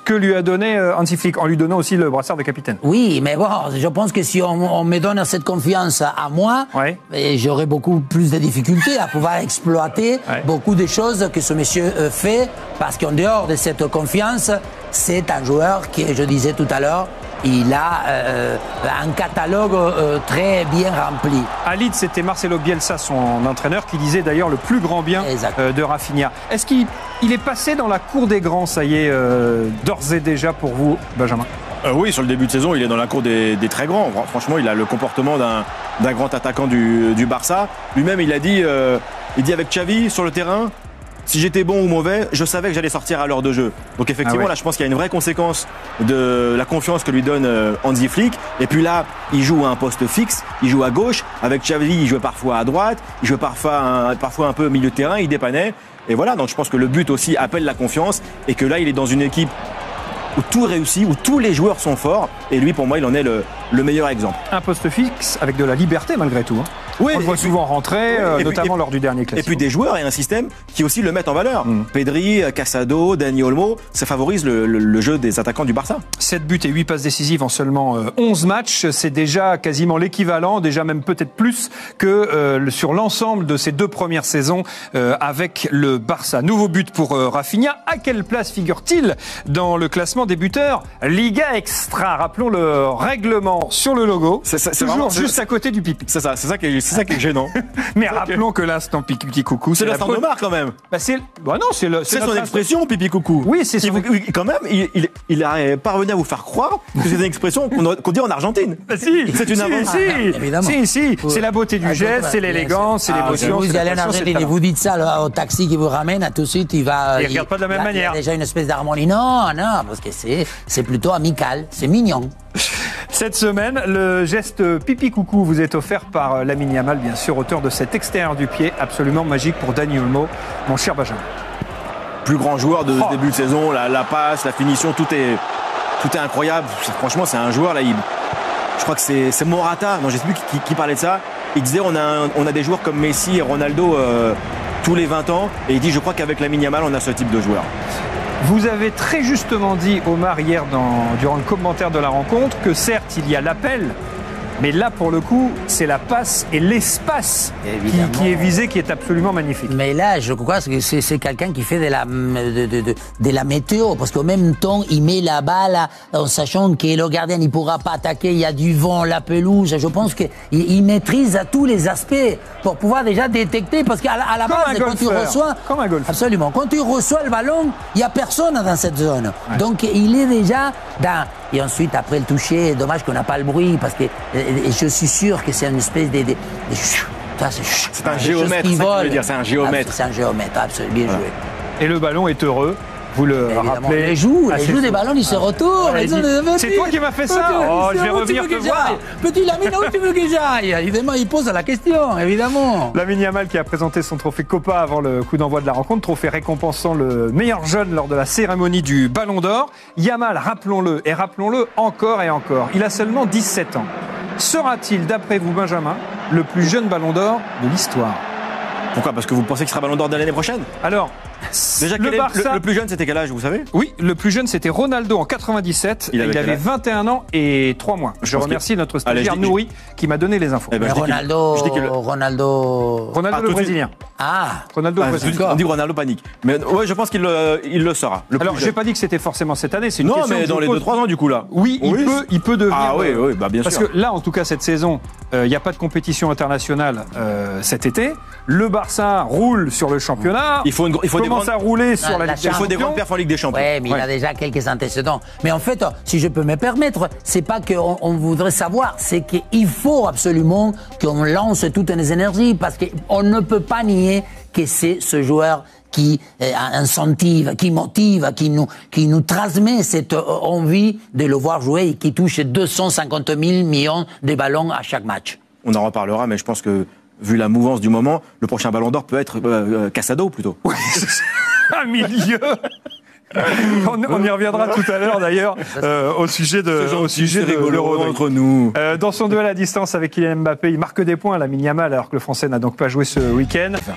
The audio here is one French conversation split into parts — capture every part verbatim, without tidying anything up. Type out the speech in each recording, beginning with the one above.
que lui a donné Hansi Flick, en lui donnant aussi le brassard de capitaine. Oui, mais bon, je pense que si on, on me donne cette confiance à moi, ouais. j'aurai beaucoup plus de difficultés à pouvoir exploiter ouais. beaucoup de choses que ce monsieur fait, parce qu'en dehors de cette confiance, c'est un joueur qui, je disais tout à l'heure, il a euh, un catalogue euh, très bien rempli. À Leeds, c'était Marcelo Bielsa, son entraîneur, qui disait d'ailleurs le plus grand bien euh, de Rafinha. Est-ce qu'il il est passé dans la cour des grands, ça y est, euh, d'ores et déjà pour vous, Benjamin? Euh, oui, sur le début de saison, il est dans la cour des, des très grands. Franchement, il a le comportement d'un, d'un grand attaquant du, du Barça. Lui-même, il a dit, euh, il dit avec Xavi sur le terrain, si j'étais bon ou mauvais, je savais que j'allais sortir à l'heure de jeu. Donc effectivement, ah ouais. là, je pense qu'il y a une vraie conséquence de la confiance que lui donne euh, Hansi Flick. Et puis là, il joue à un poste fixe, il joue à gauche. Avec Xavi, il jouait parfois à droite, il jouait parfois un, parfois un peu au milieu de terrain, il dépannait. Et voilà, donc je pense que le but aussi appelle la confiance et que là, il est dans une équipe où tout réussit, où tous les joueurs sont forts. Et lui, pour moi, il en est le, le meilleur exemple. Un poste fixe avec de la liberté malgré tout. Hein. Oui, on le voit puis, souvent rentrer, oui, euh, notamment puis, lors du dernier classique. Et puis des joueurs et un système qui aussi le mettent en valeur. Mm. Pedri, Casado, Dani Olmo, ça favorise le, le, le jeu des attaquants du Barça. sept buts et huit passes décisives en seulement euh, onze matchs, c'est déjà quasiment l'équivalent, déjà même peut-être plus que euh, sur l'ensemble de ces deux premières saisons euh, avec le Barça. Nouveau but pour euh, Rafinha. À quelle place figure-t-il dans le classement des buteurs Liga Extra? Rappelons le règlement sur le logo. C'est, c'est, c'est toujours vraiment, juste c'est, à côté du pipi. C'est ça, c'est ça qui est C'est ça qui est gênant. Mais rappelons que l'instant pipi coucou, c'est, c'est l'instant de marque quand même. Bah c'est, bah non, c'est le, c'est, c'est son expression pipi coucou. Oui, c'est son... vous, quand même. Il, il, il a parvenu à vous faire croire que c'est une expression qu'on, qu'on dit en Argentine. Bah si, c'est une invention. Si, si, évidemment. Si, si, c'est la beauté du geste, c'est l'élégance, c'est l'émotion. Vous allez en Argentine et vous dites ça là, au taxi qui vous ramène, à tout de suite, il va. Il regarde pas de la même manière. Il y a déjà une espèce d'harmonie. Non, non, parce que c'est, c'est plutôt amical, c'est mignon. Cette semaine, le geste pipi coucou vous est offert par Lamine Yamal, bien sûr, auteur de cet extérieur du pied absolument magique pour Dani Olmo, mon cher Benjamin. Plus grand joueur de ce oh. début de saison, la, la passe, la finition, tout est, tout est incroyable. Franchement, c'est un joueur là. Il, je crois que c'est, c'est Morata, non, je sais plus qui, qui parlait de ça. Il disait on a, un, on a des joueurs comme Messi et Ronaldo euh, tous les vingt ans, et il dit je crois qu'avec Lamine Yamal, on a ce type de joueur. Vous avez très justement dit, Omar, hier dans, durant le commentaire de la rencontre, que certes, il y a l'appel, mais là, pour le coup, c'est la passe et l'espace qui, qui est visé, qui est absolument magnifique. Mais là, je crois que c'est, c'est quelqu'un qui fait de la, de, de, de, de la météo, parce qu'en même temps, il met la balle en sachant que le gardien ne pourra pas attaquer, il y a du vent, la pelouse. Je pense qu'il il maîtrise à tous les aspects pour pouvoir déjà détecter, parce qu'à la, à la base, quand tu reçois... Comme un golfeur. Absolument. Quand tu reçois le ballon, il n'y a personne dans cette zone. Ouais. Donc, il est déjà dans... Et ensuite, après le toucher, dommage qu'on n'a pas le bruit, parce que et je suis sûr que c'est une espèce de... de, de ça, c'est, c'est un géomètre, c'est ça que je veux dire, c'est un géomètre. Ah, c'est un géomètre, absolument, bien voilà. joué. Et le ballon est heureux. Vous le rappelez. Les joues, les joues des ballons, ils se retournent. Ouais, c'est toi qui m'as fait ça. Oh, je vais revenir te voir. Petit Lamine, où tu veux que j'aille? Évidemment, il pose la question, évidemment. Lamine Yamal qui a présenté son trophée Copa avant le coup d'envoi de la rencontre, trophée récompensant le meilleur jeune lors de la cérémonie du Ballon d'Or. Yamal, rappelons-le, et rappelons-le encore et encore, il a seulement dix-sept ans. Sera-t-il, d'après vous, Benjamin, le plus jeune Ballon d'Or de l'histoire? Pourquoi? Parce que vous pensez qu'il sera Ballon d'Or de l'année prochaine? Alors, déjà, le, Barça... le, le plus jeune, c'était quel âge, vous savez? Oui, le plus jeune, c'était Ronaldo en quatre-vingt-dix-sept. Il avait, il avait vingt et un ans et trois mois. Je, je remercie qu'il... notre stagiaire Allez, Nouri qui m'a donné les infos. Eh ben, Ronaldo, je dis que le... Ronaldo... Ronaldo ah, le Brésilien. Ah Ronaldo ah, le Brésilien. On dit Ronaldo panique. Mais ouais, je pense qu'il le, il le sera. Le Alors, j'ai pas dit que c'était forcément cette année. C'est une non, question mais dans les deux trois ans, du coup, là. Oui, oui, il peut, il peut devenir. Ah oui, oui, bah bien parce sûr. Parce que là, en tout cas, cette saison, il n'y a pas de compétition internationale euh, cet été. Le Barça roule sur le championnat. Il faut, une, il faut commence des à rouler sur la, la, la Ligue des Champions. Il faut des grandes perfs en Ligue des Champions. Oui, mais ouais. il a déjà quelques antécédents. Mais en fait, si je peux me permettre, c'est pas qu'on on voudrait savoir, c'est qu'il faut absolument qu'on lance toutes les énergies, parce qu'on ne peut pas nier que c'est ce joueur qui euh, incentive, qui motive, qui nous, qui nous transmet cette euh, envie de le voir jouer et qui touche deux cent cinquante mille millions de ballons à chaque match. On en reparlera, mais je pense que, vu la mouvance du moment, le prochain Ballon d'Or peut être euh, Casado plutôt. Oui, un milieu. on, on y reviendra tout à l'heure d'ailleurs euh, au sujet de au sujet de l'Euro entre nous. Euh, dans son duel à distance avec Kylian Mbappé, il marque des points, Lamine Yamal, alors que le Français n'a donc pas joué ce week-end.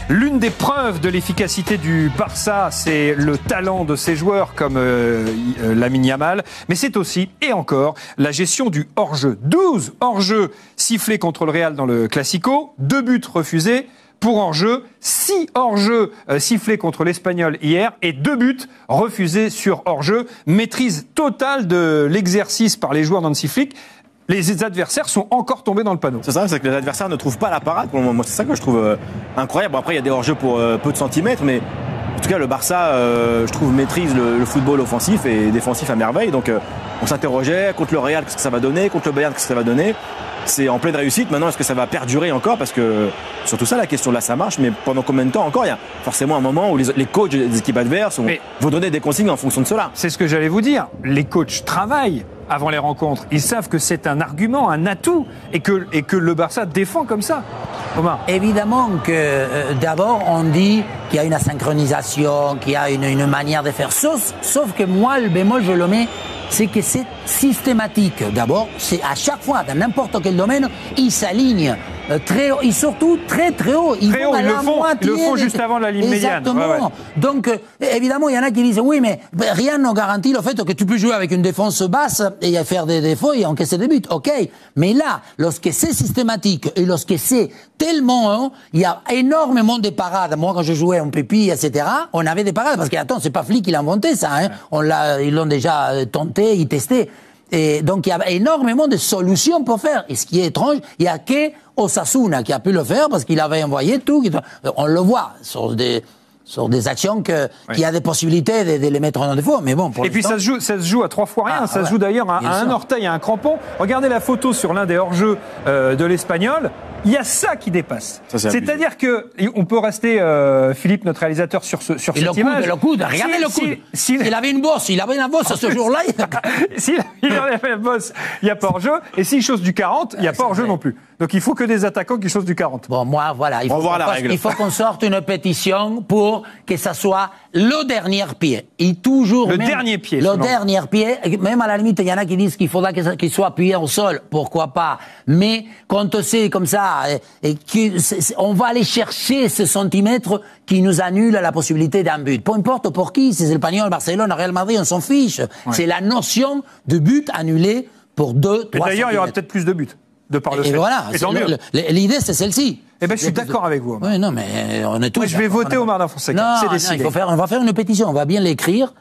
L'une des preuves de l'efficacité du Barça, c'est le talent de ses joueurs comme euh, euh, Lamine Yamal, mais c'est aussi, et encore, la gestion du hors-jeu. douze hors-jeu sifflés contre le Real dans le Classico, deux buts refusés pour hors-jeu, six hors-jeu euh, sifflés contre l'Espagnol hier et deux buts refusés sur hors-jeu. Maîtrise totale de l'exercice par les joueurs d'Hansi Flick. Les adversaires sont encore tombés dans le panneau. C'est ça, c'est que les adversaires ne trouvent pas la parade pour le moment. C'est ça que je trouve euh, incroyable. Bon, après, il y a des hors-jeux pour euh, peu de centimètres, mais en tout cas, le Barça, euh, je trouve, maîtrise le, le football offensif et défensif à merveille. Donc, euh, on s'interrogeait contre le Real, qu'est-ce que ça va donner, contre le Bayern, qu'est-ce que ça va donner. C'est en pleine réussite. Maintenant, est-ce que ça va perdurer encore? Parce que, surtout ça, la question là, ça marche, mais pendant combien de temps encore? Il y a forcément un moment où les, les coachs des équipes adverses vont, vont donner des consignes en fonction de cela. C'est ce que j'allais vous dire. Les coachs travaillent avant les rencontres. Ils savent que c'est un argument, un atout, et que, et que le Barça défend comme ça. Omar. Évidemment que euh, d'abord on dit qu'il y a une asynchronisation, qu'il y a une, une manière de faire. Sauf, sauf que moi, le bémol, je le mets, c'est que c'est systématique. D'abord, c'est à chaque fois, dans n'importe quel domaine, ils s'alignent euh, très haut, et surtout très très haut. Ils très haut, ils le font, ils le font juste avant la ligne médiane. Exactement. Ouais, ouais. Donc, euh, évidemment, il y en a qui disent, oui, mais rien ne garantit le fait que tu peux jouer avec une défense basse et faire des défauts et encaisser des buts. OK. Mais là, lorsque c'est systématique et lorsque c'est tellement, hein, il y a énormément de parades. Moi, quand je jouais en Pépi, et cetera, on avait des parades parce que, attends, c'est pas Flick qui l'a inventé, ça, hein. Ouais. On l'a, ils l'ont déjà tenté, ils testaient. Et donc, il y a énormément de solutions pour faire. Et ce qui est étrange, il y a que Osasuna qui a pu le faire parce qu'il avait envoyé tout. On le voit sur des, sur des actions que, oui. qu'il y a des possibilités de, de les mettre en défaut. Mais bon, pour et puis ça se joue, ça se joue à trois fois rien. Ah, ça ouais. se joue d'ailleurs à, à un orteil, à un crampon. Regardez la photo sur l'un des hors-jeux euh, de l'Espagnol. Il y a ça qui dépasse. Ça, c'est C'est-à-dire que on peut rester, euh, Philippe, notre réalisateur, sur ce sur et cette le coude, image. Le coude, regardez si, le coude. Si, si, il avait une bosse, il avait une bosse ce jour-là. S'il avait une bosse, il n'y a pas hors-jeu. Et s'il chose du quarante, il n'y a pas hors-jeu non plus. Donc il faut que des attaquants qui chosent du quarante. Bon, moi, voilà. Il faut, voir la règle. Il faut qu'on sorte une pétition pour que ça soit le dernier pied. Et toujours. Le même, dernier pied. Le dernier pied. Même à la limite, il y en a qui disent qu'il faudra qu'il soit appuyé au sol. Pourquoi pas? Mais quand c'est comme ça, et, et on va aller chercher ce centimètre qui nous annule la possibilité d'un but. Peu importe pour qui, si c'est l'Espagnol, Barcelone, Real Madrid, on s'en fiche. Ouais. C'est la notion de but annulé pour deux, trois. Et d'ailleurs, il y aura peut-être plus de buts. De par le et fait. voilà. L'idée, c'est celle-ci. Eh ben, je suis d'accord avec vous. Oui, non, mais on est tous. Moi, je vais voter Omar Da Fonseca. Non, c'est décidé. Non, il faut faire, on va faire une pétition. On va bien l'écrire.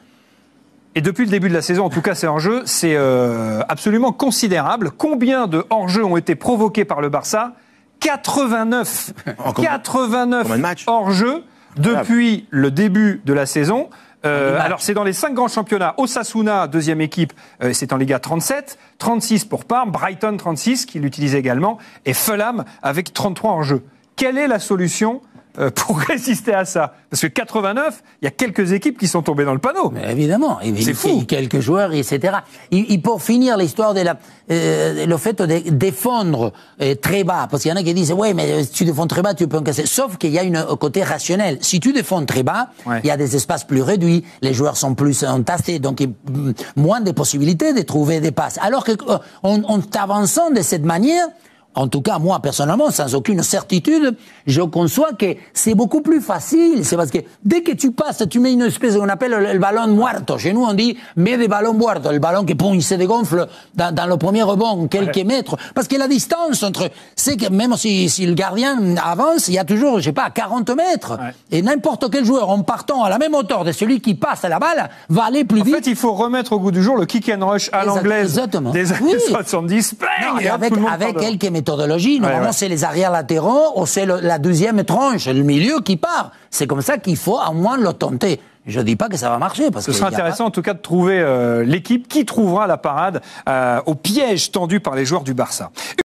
Et depuis le début de la saison, en tout cas, c'est hors-jeu, c'est euh, absolument considérable. Combien de hors-jeux ont été provoqués par le Barça? quatre-vingt-neuf. quatre-vingt-neuf hors-jeu depuis le début de la saison. Euh, alors c'est dans les cinq grands championnats. Osasuna, deuxième équipe, euh, c'est en Liga trente-sept, trente-six pour Parme, Brighton trente-six, qui l'utilise également, et Fulham avec trente-trois en jeu. Quelle est la solution euh, pour résister à ça? Parce que quatre-vingt-neuf, il y a quelques équipes qui sont tombées dans le panneau. Mais évidemment, c'est fou. Quelques joueurs, et cetera. Et, et pour finir l'histoire de la, euh, le fait de défendre euh, très bas, parce qu'il y en a qui disent ouais, mais si tu défends très bas, tu peux casser. Sauf qu'il y a une, un côté rationnel. Si tu défends très bas, ouais. il y a des espaces plus réduits, les joueurs sont plus entassés, donc il, moins de possibilités de trouver des passes. Alors que euh, en, en t'avançant de cette manière, en tout cas, moi, personnellement, sans aucune certitude, je conçois que c'est beaucoup plus facile. C'est parce que dès que tu passes, tu mets une espèce, on appelle le, le ballon muerto. Chez nous, on dit, mets des ballons muertos. Le ballon qui, bon, il se dégonfle dans, dans le premier rebond, quelques ouais. mètres. Parce que la distance entre, c'est que même si, si le gardien avance, il y a toujours, je sais pas, quarante mètres. Ouais. Et n'importe quel joueur, en partant à la même hauteur de celui qui passe la balle, va aller plus en vite. En fait, il faut remettre au goût du jour le kick and rush à l'anglaise des années oui. soixante-dix. Non, et avec, avec quelques méthodologies, normalement, ouais, ouais. c'est les arrières latéraux ou c'est le, la deuxième tranche, le milieu qui part. C'est comme ça qu'il faut au moins le tenter. Je ne dis pas que ça va marcher. Parce Ce sera intéressant pas... en tout cas de trouver euh, l'équipe qui trouvera la parade euh, au piège tendu par les joueurs du Barça.